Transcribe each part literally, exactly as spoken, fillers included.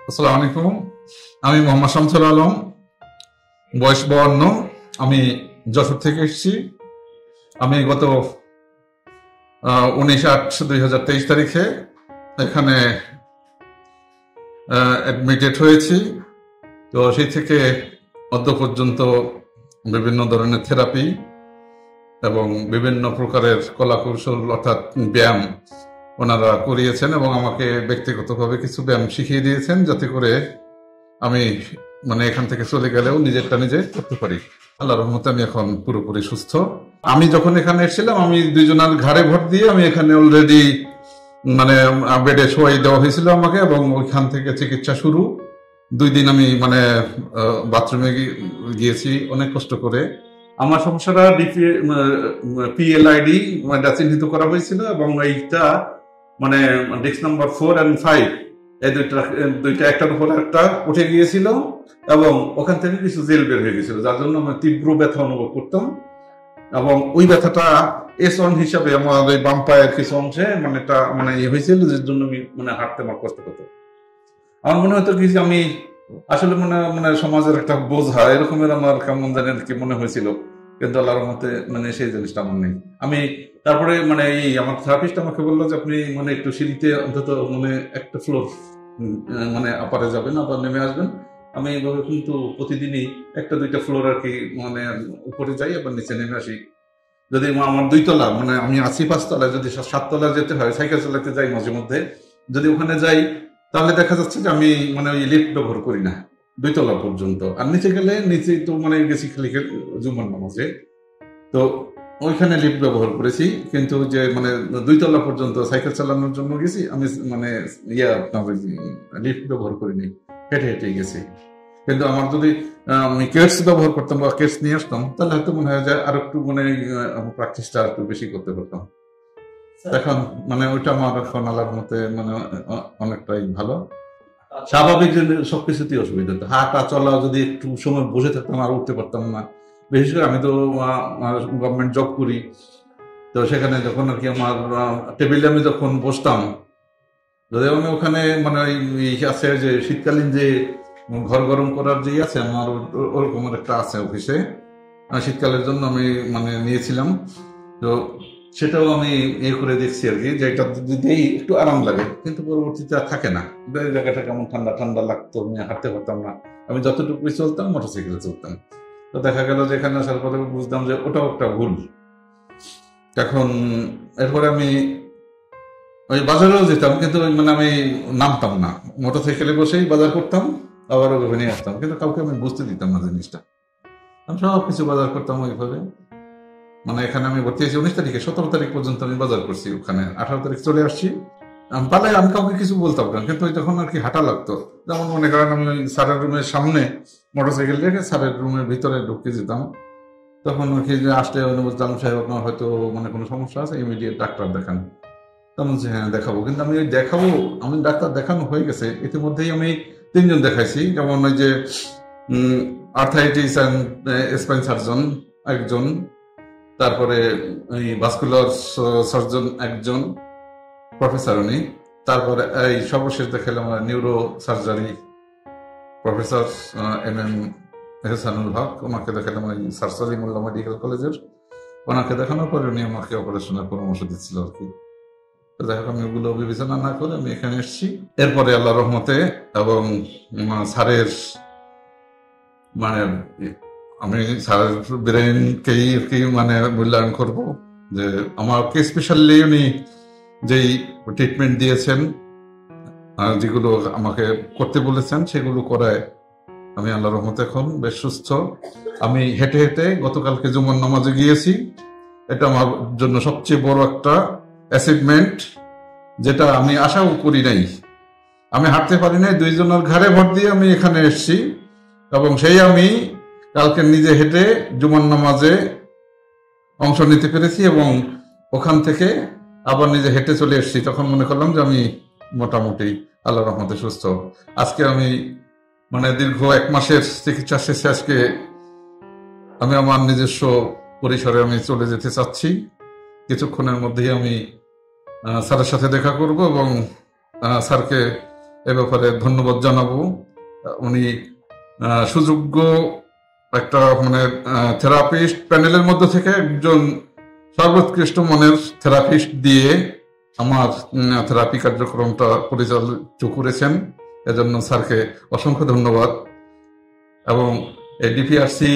আসসালামু আলাইকুম। আমি মোহাম্মদ শামসুল আলম, বয়স বাউন্ন। আমি যশোর থেকে এসেছি। আমি গত উনিশ আট দুই হাজার তেইশ তারিখে এখানে অ্যাডমিটেড হয়েছি। তো সেই থেকে অদ্য পর্যন্ত বিভিন্ন ধরনের থেরাপি এবং বিভিন্ন প্রকারের কলাকৌশল অর্থাৎ ব্যায়াম ওনারা করিয়েছেন এবং আমাকে ব্যক্তিগতভাবে কিছু ব্যায়াম শিখিয়ে দিয়েছেন, যাতে করে আমি মানে এখান থেকে চলে গেলেও নিজেরটা নিজে করতে পারি। আল্লাহর রহমতে আমি এখন পুরোপুরি সুস্থ। আমি যখন এখানে এসেছিলাম, আমি দুইজনের ঘাড়ে ভর দিয়ে আমি এখানে অলরেডি মানে বেডে শোয়াই দেওয়া হয়েছিল আমাকে, এবং ওইখান থেকে চিকিৎসা শুরু। দুই দিন আমি মানে বাথরুমে গিয়েছি অনেক কষ্ট করে। আমার সমস্যাটা পিএলআইডি চিহ্নিত করা হয়েছিল, এবং এইটা মানে disc number four and five এই দুইটা দুইটা একটার উপর একটা উঠে গিয়েছিল, এবং ওখান থেকে কিছু জেল বের হয়ে গেছিল, যার জন্য আমি তীব্র ব্যথা অনুভব করতাম। এবং ওই ব্যথাটা এস ওয়ান হিসাবে আমার ওই বাম পায়ের কিছু অংশে মানে একটা মানে ইয়ে হয়েছিল, যার জন্য আমি মানে হাঁটতে আমার কষ্ট হতো। আমার মনে হতো কি আমি আসলে মানে মানে সমাজের একটা বোঝা এরকমের আমার কেমন জানেন কি মনে হয়েছিল, কিন্তু আল্লাহর মতে মানে সেই জিনিসটা আমার নেই। আমি তারপরে মানে এই আমার থেরাপিস্ট আমাকে বললো যে আপনি মানে একটু সিঁড়িতে অন্তত মানে একটা ফ্লোর মানে আপারে যাবেন, আবার নেমে আসবেন। আমি এইভাবে কিন্তু প্রতিদিনই একটা দুইটা ফ্লোর আর কি মানে উপরে যাই, আবার নিচে নেমে আসি। যদি আমার দুইতলা মানে আমি আছি পাঁচতলায়, যদি সাততলা যেতে হয় সাইকেল চালাতে যাই মাঝে মধ্যে, যদি ওখানে যাই তাহলে দেখা যাচ্ছে যে আমি মানে ওই লিফট ব্যবহার করি না দুইতলা পর্যন্ত। আর নিচে গেলে নিচে তো মানে গেছি খালি জুমার নামাজে, তো ওইখানে লিফট ব্যবহার করেছি, কিন্তু যে মানে দুইতলা পর্যন্ত সাইকেল চালানোর জন্য গেছি আমি মানে ইয়া লিফট ব্যবহার করিনি, হেঁটে হেঁটে গেছি। কিন্তু আমার যদি আমি কেটস ব্যবহার করতাম বা কেটস নিয়ে আসতাম, তাহলে হয়তো মনে হয় যে আর একটু মানে প্র্যাকটিসটা একটু বেশি করতে পারতাম। এখন মানে ওইটা আমার এখন আলার মতে মানে অনেকটাই ভালো। স্বাভাবিক সবকিছুতেই অসুবিধা হতো, হাঁটা চলা যদি একটু সময় বসে থাকতাম আর উঠতে পারতাম না। বিশেষ করে আমি তো গভর্নমেন্ট জব করি, তো সেখানে যখন আর কি আমার টেবিলে আমি যখন বসতাম, যদি আমি ওখানে মানে ওই আছে যে শীতকালীন যে ঘর গরম করার যে আছে আমার ওরকম একটা আছে অফিসে, শীতকালের জন্য আমি মানে নিয়েছিলাম। তো সেটাও আমি ইয়ে করে দেখছি আর কি, যে এটা দিতেই একটু আরাম লাগে, কিন্তু পরবর্তীতে আর থাকে না। জায়গাটা কেমন ঠান্ডা ঠান্ডা লাগতো, আমি হাঁটতে পারতাম না। আমি যতটুকু চলতাম মোটরসাইকেলে চলতাম। তো দেখা গেল যে এখানে আসার পরে বুঝতাম যে ওটাও একটা ভুল। এখন এরপরে আমি ওই বাজারেও যেতাম, কিন্তু মানে আমি নামতাম না, মোটরসাইকেলে বসেই বাজার করতাম, আবার ওইভাবে নিয়ে আসতাম, কিন্তু কাউকে আমি বুঝতে দিতাম না জিনিসটা। আমি সব কিছু বাজার করতাম ওইভাবে। মানে এখানে আমি ভর্তি হয়েছি উনিশ তারিখে, সতেরো তারিখ পর্যন্ত আমি বাজার করছি, ওখানে আঠারো তারিখ চলে আসছি। পালাই আমি কাউকে কিছু বলতাম না, কিন্তু তখন আর কি হাঁটা লাগতো। যেমন মনে করেন আমি স্যারের রুমের সামনে মোটরসাইকেল রেখে স্যারের রুমের ভিতরে ঢুকে যেতাম, তখন আর কি যে আসলে বলতাম সাহেব আপনার হয়তো মানে কোনো সমস্যা আছে, ইমিডিয়েট ডাক্তার দেখান। তখন যে হ্যাঁ দেখাবো, কিন্তু আমি দেখাবো আমি ডাক্তার দেখানো হয়ে গেছে ইতিমধ্যেই, আমি তিনজন দেখাইছি। যেমন ওই যে আর্থাইটিস অ্যান্ড স্পাইন সার্জন একজন, তারপরে ওই ভাস্কুলার সার্জন একজন প্রফেসর উনি, তারপরে এই সর্বশেষ দেখালাম neuro surgery professor M M Ehsanul Haque, ওনাকে দেখালাম ওই স্যার সলিমুল্লাহ মেডিকেল কলেজের। ওনাকে দেখানোর পরে উনি আমাকে অপারেশনের পরামর্শ দিচ্ছিল আর কি। তো যাই হোক আমি ওগুলো বিবেচনা না করে আমি এখানে এসেছি। এরপরে আল্লাহ রহমতে এবং স্যারের মানে আমি স্যারের ব্রেনকেই আর কি মানে মূল্যায়ন করব, যে আমাকে স্পেশালি উনি যেই ট্রিটমেন্ট দিয়েছেন, যেগুলো আমাকে করতে বলেছেন সেগুলো করায় আমি আল্লাহর রহমতে এখন বেশ সুস্থ। আমি হেঁটে হেঁটে গতকালকে জুমার নামাজে গিয়েছি, এটা আমার জন্য সবচেয়ে বড় একটা অ্যাচিভমেন্ট, যেটা আমি আশাও করি নাই। আমি হাঁটতে পারি নাই, দুইজনের ঘাড়ে ভর দিয়ে আমি এখানে এসেছি, এবং সেই আমি কালকে নিজে হেঁটে জুমার নামাজে অংশ নিতে পেরেছি, এবং ওখান থেকে আবার নিজে হেঁটে চলে এসেছি। তখন মনে করলাম যে আমি মোটামুটি আল্লাহর রহমতে সুস্থ। আজকে আমি মানে দীর্ঘ এক মাসের চিকিৎসা শেষে আজকে আমি আমার নিজস্ব পরিসরে আমি চলে যেতে চাচ্ছি। কিছুক্ষণের মধ্যেই আমি স্যারের সাথে দেখা করব এবং স্যারকে এ ব্যাপারে ধন্যবাদ জানাবো। উনি সুযোগ্য একটা মানে থেরাপিস্ট প্যানেলের মধ্যে থেকে একজন সর্বোৎকৃষ্ট মানের থেরাপিস্ট দিয়ে আমার থেরাপি কার্যক্রমটা পরিচালিত করেছেন। এজন্য স্যারকে অসংখ্য ধন্যবাদ। এবং এই ডিপিআরসি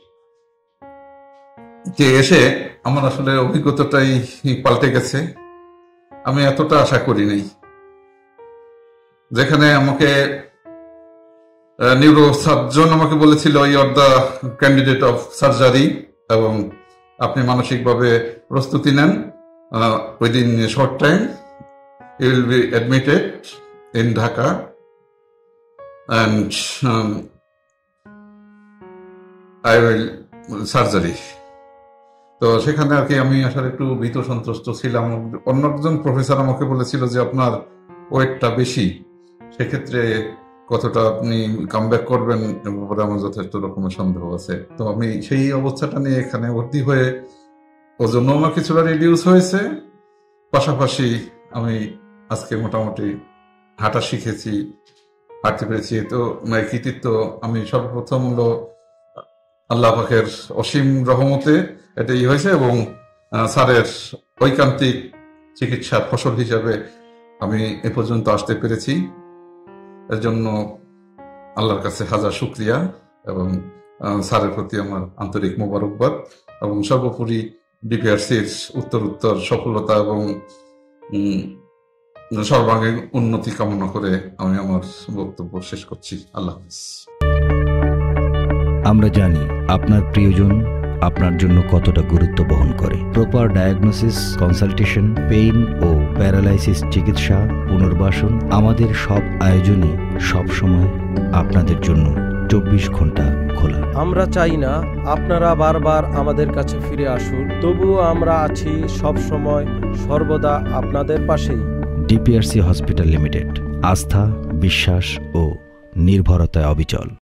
তে এসে আমার আসলে অভিজ্ঞতাটাই পাল্টে গেছে। আমি এতটা আশা করি নাই। যেখানে আমাকে নিউরো সার্জন আমাকে বলেছিল you are the candidate of surgery এবং আপনি মানসিকভাবে প্রস্তুতি নেন, within a short time you will be admitted in Dhaka and I will surgery. তো সেখানে আর কি আমি আসলে একটু ভীত সন্ত্রস্ত ছিলাম। অন্য একজন প্রফেসর আমাকে বলেছিল যে আপনার ওয়েটটা বেশি, সেক্ষেত্রে কতটা আপনি কামব্যাক করবেন এ ব্যাপারে আমার যথেষ্ট রকমের সন্দেহ আছে। তো আমি সেই অবস্থাটা নিয়ে এখানে ভর্তি হয়ে ওজনও আমার কিছুটা রিডিউস হয়েছে, পাশাপাশি আমি আজকে মোটামুটি হাঁটা শিখেছি, হাঁটতে পেরেছি। তো কৃতিত্ব আমি সর্বপ্রথম হলো আল্লাহ পাকের অসীম রহমতে এটাই হয়েছে এবং স্যারের ঐকান্তিক চিকিৎসার ফসল হিসাবে আমি এ পর্যন্ত আসতে পেরেছি। এর জন্য আল্লাহর কাছে হাজার শুকরিয়া এবং স্যারের প্রতি আমার আন্তরিক মোবারকবাদ এবং সর্বোপরি ডিপিআরসির উত্তর উত্তর সফলতা এবং সর্বাঙ্গীন উন্নতি কামনা করে আমি আমার বক্তব্য শেষ করছি। আল্লাহ হাফেজ। আমরা জানি আপনার প্রিয়জন আপনার জন্য কতটা গুরুত্ব বহন করে। প্রপার ডায়াগনোসিস, কনসালটেশন, পেইন ও প্যারালাইসিস চিকিৎসা, পুনর্বাসন, আমাদের সব আয়োজনে সব সময় আপনাদের জন্য চব্বিশ ঘন্টা খোলা। আমরা চাই না আপনারা বারবার আমাদের কাছে ফিরে আসুন, তবুও আমরা আছি সব সময় সর্বদা আপনাদের পাশেই। ডিপিআরসি হসপিটাল লিমিটেড, আস্থা, বিশ্বাস ও নির্ভরতায় অবিচল।